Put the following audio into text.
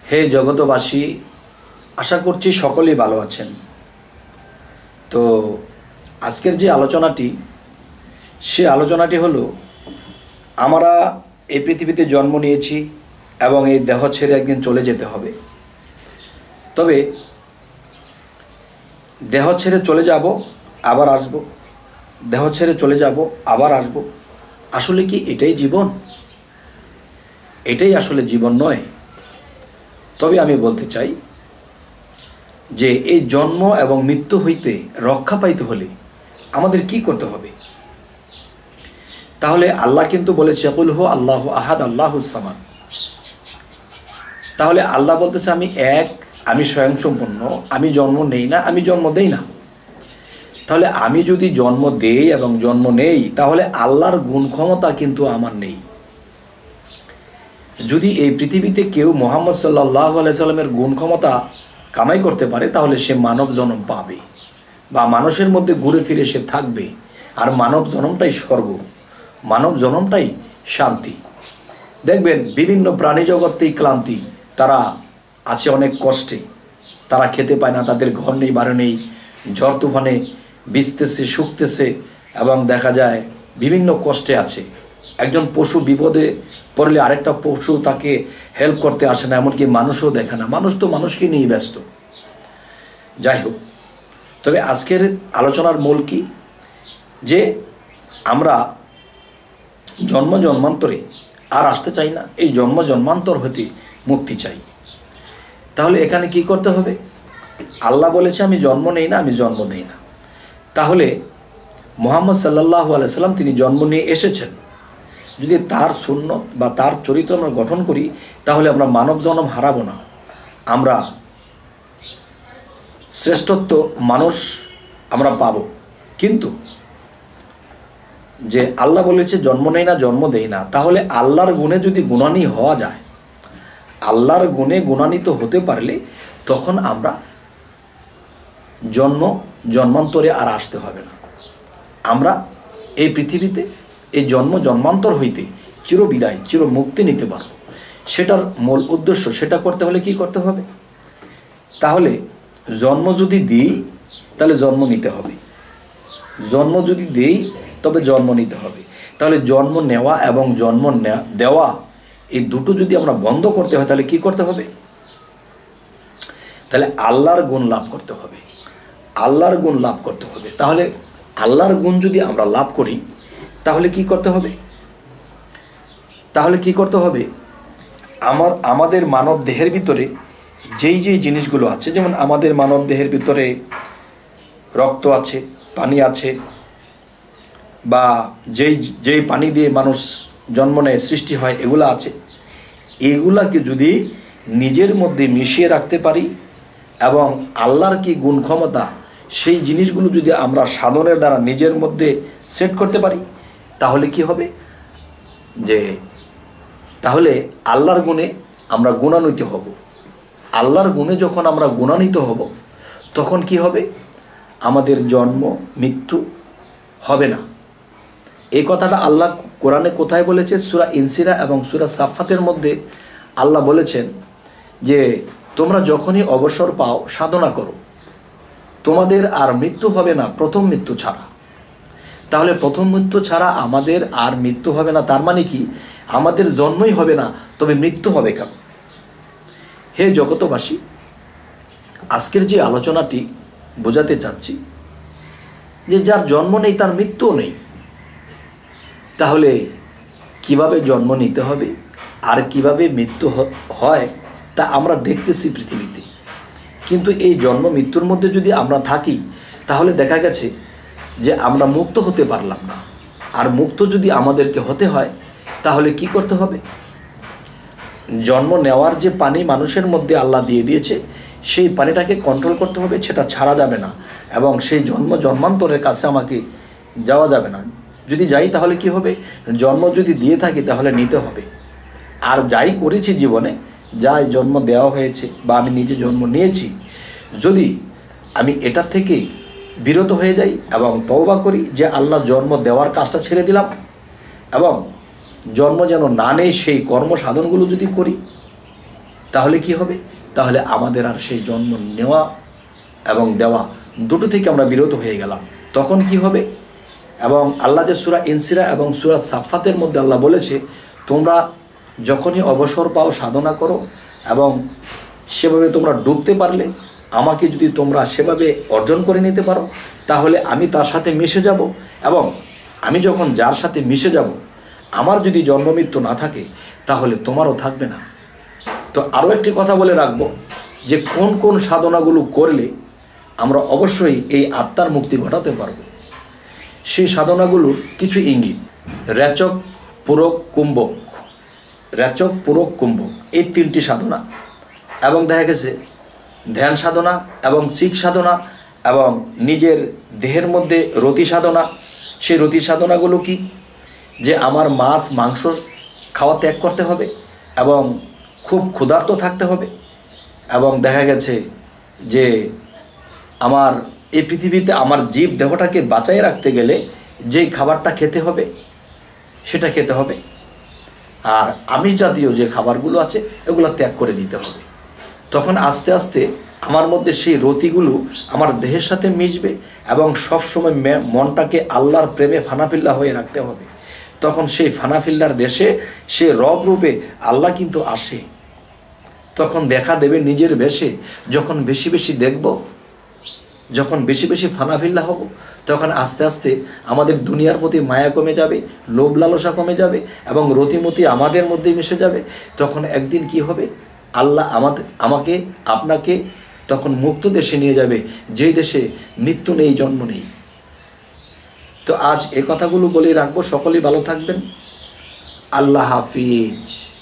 হে জগতবাসী, আশা করছি সকলেই ভালো আছেন। তো আজকের যে আলোচনাটি, সে আলোচনাটি হলো, আমরা এই পৃথিবীতে জন্ম নিয়েছি এবং এই দেহ ছেড়ে একদিন চলে যেতে হবে। তবে দেহ ছেড়ে চলে যাব, আবার আসব, দেহ ছেড়ে চলে যাব, আবার আসব। আসলে কি এটাই জীবন? এটাই আসলে জীবন নয়। তবে আমি বলতে চাই যে এই জন্ম এবং মৃত্যু হইতে রক্ষা পাইতে হলে আমাদের কি করতে হবে? তাহলে আল্লাহ কিন্তু বলেছে কুল হু আল্লাহু আহাদ আল্লাহুস সামাদ। তাহলে আল্লাহ বলতেছে আমি এক, আমি স্বয়ংসম্পূর্ণ, আমি জন্ম নেই না, আমি জন্ম দেই না। তাহলে আমি যদি জন্ম দেই এবং জন্ম নেই, তাহলে আল্লাহর গুণ ক্ষমতা কিন্তু আমার নেই। যদি এই পৃথিবীতে কেউ মুহাম্মদ সাল্লাল্লাহু আলাইহি সাল্লামের গুণ ক্ষমতা কামাই করতে পারে, তাহলে সে মানব জন্ম পাবে বা মানুষের মধ্যে ঘুরে ফিরে সে থাকবে। আর মানব জন্মটাই স্বর্গ, মানব জন্মটাই শান্তি। দেখবেন বিভিন্ন প্রাণী জগতেই ক্লান্তি, তারা আছে অনেক কষ্টে, তারা খেতে পায় না, তাদের ঘর নেই, বাড়ি নেই, ঝড় তুফানে ভিজতেছে, শুকতেছে এবং দেখা যায় বিভিন্ন কষ্টে আছে। একজন পশু বিপদে পড়লে আরেকটা পশু তাকে হেল্প করতে আসে না, এমনকি মানুষও দেখে না। মানুষ তো মানুষকে নিয়ে ব্যস্ত। যাই হোক, তবে আজকের আলোচনার মূল কি, যে আমরা জন্ম জন্মান্তরে আর আসতে চাই না, এই জন্ম জন্মান্তর হতে মুক্তি চাই। তাহলে এখানে কি করতে হবে? আল্লাহ বলেছে আমি জন্ম নেই না, আমি জন্ম দেই না। তাহলে মুহাম্মদ সাল্লাল্লাহু আলাইহি সাল্লাম তিনি জন্ম নিয়ে এসেছেন। যদি তার সুন্নত বা তার চরিত্র আমরা গঠন করি, তাহলে আমরা মানব জন্ম হারাবো না, আমরা শ্রেষ্ঠত্ব মানুষ আমরা পাব। কিন্তু যে আল্লাহ বলেছে জন্ম নেই না, জন্ম দেই না, তাহলে আল্লাহর গুণে যদি গুণানী হওয়া যায়, আল্লাহর গুণে গুণান্বিত হতে পারলে তখন আমরা জন্মান্তরে আর আসতে হবে না। আমরা এই পৃথিবীতে এই জন্ম জন্মান্তর হইতে চিরবিদায়, চির মুক্তি নিতে পারব। সেটার মূল উদ্দেশ্য, সেটা করতে হলে কি করতে হবে? তাহলে জন্ম যদি দিই, তাহলে জন্ম নিতে হবে। জন্ম যদি দেই, তবে জন্ম নিতে হবে। তাহলে জন্ম নেওয়া এবং জন্ম দেওয়া, এই দুটো যদি আমরা বন্ধ করতে হয়, তাহলে কি করতে হবে? তাহলে আল্লাহর গুণ লাভ করতে হবে, আল্লাহর গুণ লাভ করতে হবে। তাহলে আল্লাহর গুণ যদি আমরা লাভ করি, তাহলে কি করতে হবে? তাহলে কি করতে হবে? আমাদের মানব দেহের ভিতরে যেই যেই জিনিসগুলো আছে, যেমন আমাদের মানব দেহের ভিতরে রক্ত আছে, পানি আছে, বা যেই পানি দিয়ে মানুষ জন্ম নেয়, সৃষ্টি হয়, এগুলো আছে। এগুলাকে যদি নিজের মধ্যে মিশিয়ে রাখতে পারি এবং আল্লাহর কি গুণ ক্ষমতা, সেই জিনিসগুলো যদি আমরা সাধনের দ্বারা নিজের মধ্যে সেট করতে পারি, তাহলে কি হবে? যে তাহলে আল্লাহর গুণে আমরা গুণান্বিত হব। আল্লাহর গুণে যখন আমরা গুণান্বিত হব, তখন কি হবে? আমাদের জন্ম মৃত্যু হবে না। এই কথাটা আল্লাহ কোরআনে কোথায় বলেছে? সূরা ইনসিরা এবং সূরা সাফফাতের মধ্যে আল্লাহ বলেছেন যে তোমরা যখনই অবসর পাও সাধনা করো, তোমাদের আর মৃত্যু হবে না প্রথম মৃত্যু ছাড়া। তাহলে প্রথম মৃত্যু ছাড়া আমাদের আর মৃত্যু হবে না, তার মানে কি? আমাদের জন্মই হবে না, তবে মৃত্যু হবে কেন? হে জগতবাসী, আজকের যে আলোচনাটি বোঝাতে চাচ্ছি, যে যার জন্ম নেই তার মৃত্যুও নেই। তাহলে কিভাবে জন্ম নিতে হবে আর কিভাবে মৃত্যু হয়, তা আমরা দেখতেছি পৃথিবীতে। কিন্তু এই জন্ম মৃত্যুর মধ্যে যদি আমরা থাকি, তাহলে দেখা গেছে যে আমরা মুক্ত হতে পারলাম না। আর মুক্ত যদি আমাদেরকে হতে হয়, তাহলে কি করতে হবে? জন্ম নেওয়ার যে পানি মানুষের মধ্যে আল্লাহ দিয়ে দিয়েছে, সেই পানিটাকে কন্ট্রোল করতে হবে, সেটা ছাড়া যাবে না। এবং সেই জন্মান্তরের কাছে আমাকে যাওয়া যাবে না। যদি যাই, তাহলে কি হবে? জন্ম যদি দিয়ে থাকি, তাহলে নিতে হবে। আর যাই করেছি জীবনে, যাই জন্ম দেওয়া হয়েছে বা আমি নিজে জন্ম নিয়েছি, যদি আমি এটা থেকে বিরত হয়ে যাই এবং তওবা করি যে আল্লাহ জন্ম দেওয়ার কাজটা ছেড়ে দিলাম এবং জন্ম যেন না নেই সেই কর্ম সাধনগুলো যদি করি, তাহলে কি হবে? তাহলে আমাদের আর সেই জন্ম নেওয়া এবং দেওয়া দুটো থেকে আমরা বিরত হয়ে গেলাম। তখন কি হবে? এবং আল্লাহ যে সূরা ইনসিরা এবং সূরা সাফফাতের মধ্যে আল্লাহ বলেছে, তোমরা যখনই অবসর পাও সাধনা করো এবং সেভাবে তোমরা ডুবতে পারলে, আমাকে যদি তোমরা সেভাবে অর্জন করে নিতে পারো, তাহলে আমি তার সাথে মিশে যাব। এবং আমি যখন যার সাথে মিশে যাব, আমার যদি জন্মমৃত্যু না থাকে, তাহলে তোমারও থাকবে না। তো আরও একটি কথা বলে রাখবো, যে কোন কোন সাধনাগুলো করলে আমরা অবশ্যই এই আত্মার মুক্তি ঘটাতে পারবো। সেই সাধনাগুলোর কিছু ইঙ্গিত: রেচক, পূরক, কুম্ভক। রেচক, পূরক, কুম্ভক এই তিনটি সাধনা। এবং দেখা গেছে ধ্যান সাধনা এবং চিক সাধনা এবং নিজের দেহের মধ্যে রতি সাধনা। সেই রতি সাধনাগুলো কি? যে আমার মাছ মাংস খাওয়া ত্যাগ করতে হবে এবং খুব ক্ষুধার্ত থাকতে হবে। এবং দেখা গেছে যে আমার এই পৃথিবীতে আমার জীব দেহটাকে বাঁচাই রাখতে গেলে যেই খাবারটা খেতে হবে সেটা খেতে হবে। আর আমিষ জাতীয় যে খাবারগুলো আছে এগুলো ত্যাগ করে দিতে হবে। তখন আস্তে আস্তে আমার মধ্যে সেই রতিগুলো আমার দেহের সাথে মিশবে এবং সবসময় মনটাকে আল্লাহর প্রেমে ফানাফিল্লা হয়ে রাখতে হবে। তখন সেই ফানাফিল্লার দেশে সে রব রূপে আল্লাহ কিন্তু আসে। তখন দেখা দেবে নিজের বেশে। যখন বেশি বেশি দেখব, যখন বেশি বেশি ফানাফিল্লা হব, তখন আস্তে আস্তে আমাদের দুনিয়ার প্রতি মায়া কমে যাবে, লোভ লালসা কমে যাবে এবং রতিমতি আমাদের মধ্যেই মিশে যাবে। তখন একদিন কি হবে? আল্লাহ আমাকে আপনাকে তখন মুক্ত দেশে নিয়ে যাবে, যেই দেশে মৃত্যু নেই, জন্ম নেই। তো আজ এই কথাগুলো বলে রাখবো। সকলেই ভালো থাকবেন। আল্লাহ হাফিজ।